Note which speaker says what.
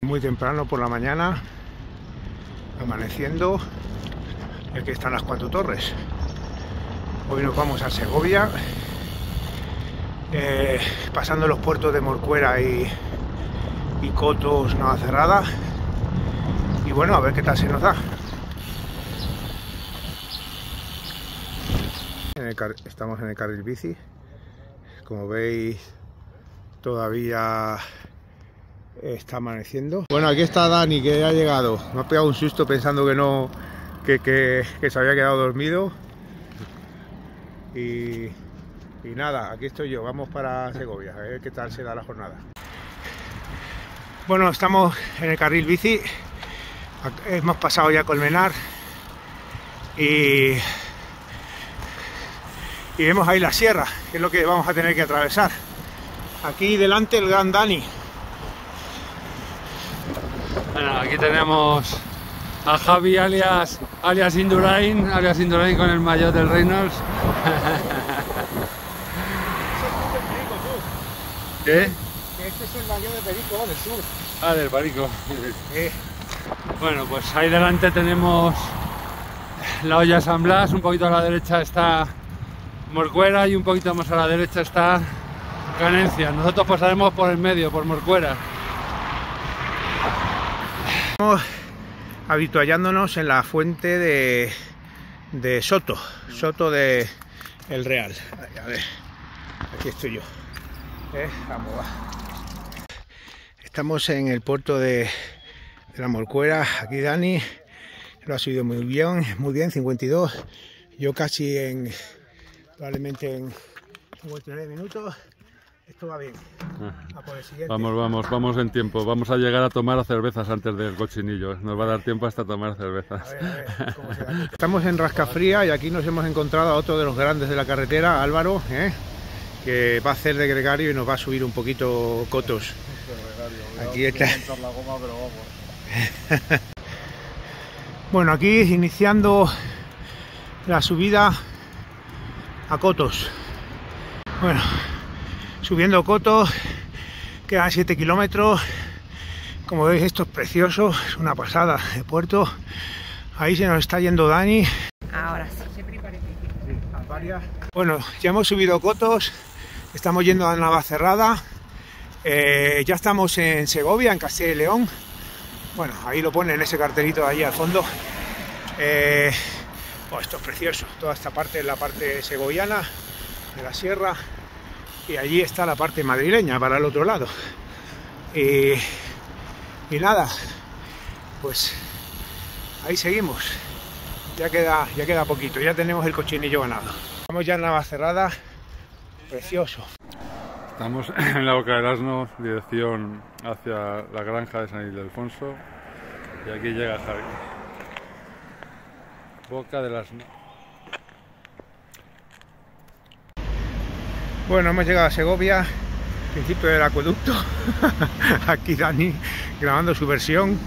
Speaker 1: Muy temprano por la mañana, amaneciendo, y aquí están las 4 torres. Hoy nos vamos a Segovia, pasando los puertos de Morcuera y Cotos, Navacerrada, y bueno, a ver qué tal se nos da. Estamos en el carril bici, como veis todavía está amaneciendo. Bueno, aquí está Dani, que ha llegado. Me ha pegado un susto pensando que se había quedado dormido. Y nada, aquí estoy yo. Vamos para Segovia, a ver qué tal se da la jornada. Bueno, estamos en el carril bici. Hemos pasado ya Colmenar y vemos ahí la sierra, que es lo que vamos a tener que atravesar. Aquí delante el gran Dani.
Speaker 2: Bueno, aquí tenemos a Javi alias Indurain con el maillot del Reynolds. ¿Qué?
Speaker 1: Este es el maillot de Perico del sur.
Speaker 2: Ah, del Perico. Bueno, pues ahí delante tenemos la olla San Blas, un poquito a la derecha está Morcuera y un poquito más a la derecha está Canencia. Nosotros pasaremos por el medio, por Morcuera.
Speaker 1: Estamos habituallándonos en la fuente de Soto de El Real. A ver, aquí estoy yo. Vamos, va. Estamos en el puerto de la Morcuera. Aquí Dani lo ha subido muy bien, 52. Yo casi probablemente en 59 minutos. Esto va bien. A por el siguiente.
Speaker 2: Vamos en tiempo. Vamos a llegar a tomar cervezas antes del cochinillo. Nos va a dar tiempo hasta tomar cervezas.
Speaker 1: A ver, ¿cómo se da? Estamos en Rascafría y aquí nos hemos encontrado a otro de los grandes de la carretera, Álvaro, que va a hacer de gregario y nos va a subir un poquito Cotos. Aquí está. Bueno, aquí iniciando la subida a Cotos. Bueno, subiendo Cotos, quedan 7 kilómetros. Como veis, esto es precioso, es una pasada de puerto. Ahí se nos está yendo Dani.
Speaker 3: Ahora sí.
Speaker 1: Bueno, ya hemos subido Cotos, estamos yendo a Navacerrada. Ya estamos en Segovia, en Castilla y León. Bueno, ahí lo pone en ese cartelito de allí al fondo. Esto es precioso, toda esta parte es la parte segoviana de la sierra. Y allí está la parte madrileña para el otro lado. Y nada, pues ahí seguimos. Ya queda poquito, ya tenemos el cochinillo ganado. Estamos ya en Navacerrada, precioso.
Speaker 2: Estamos en la Boca del Asno, dirección hacia la granja de San Ildefonso. Y aquí llega Javi. Boca del Asno.
Speaker 1: Bueno, hemos llegado a Segovia, principio del acueducto. Aquí Dani grabando su versión.